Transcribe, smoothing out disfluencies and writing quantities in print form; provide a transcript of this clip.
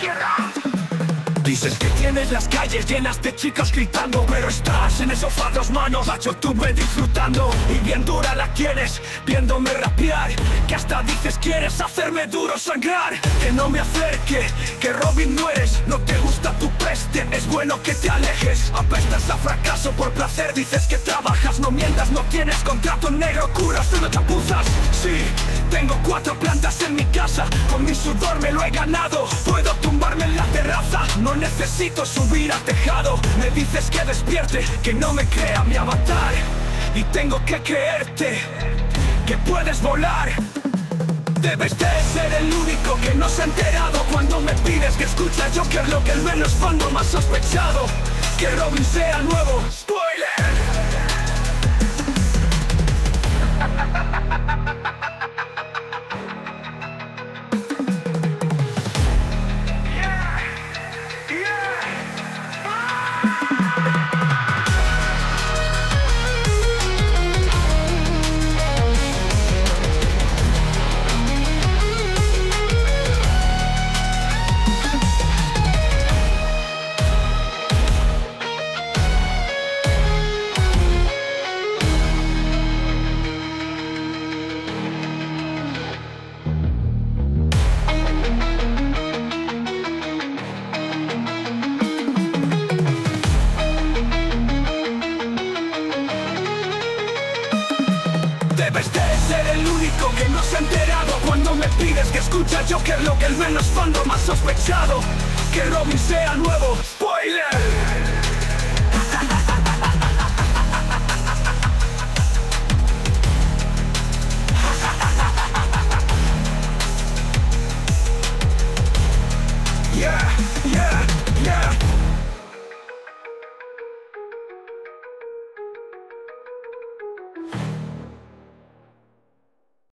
Dices que tienes las calles llenas de chicos gritando, pero estás en el sofá, dos manos a YouTube disfrutando. Y bien dura la quieres, viéndome rapear, que hasta dices quieres hacerme duro sangrar. Que no me acerque, que Robin no eres, no te gusta tu peste, es bueno que te alejes. Apestas a fracaso por placer, dices que trabajas, no mientas, no tienes contrato negro, curas de chapuzas. Sí, tengo 4 plantas en mi casa, con mi sudor me lo he ganado. Puedo tumbarme en la terraza, no necesito subir al tejado. Me dices que despierte, que no me crea mi avatar, y tengo que creerte que puedes volar. Debes de ser el único que no se ha enterado cuando me pides que escuche a Joker, lo que el menos fandom ha sospechado, que Robin sea nuevo. ¡Spoiler! Debes de ser el único que no se ha enterado cuando me pides que escuche a Joker, lo que el menos fandom ha sospechado, que Robin sea nuevo. ¡Spoiler! Yeah, yeah, yeah.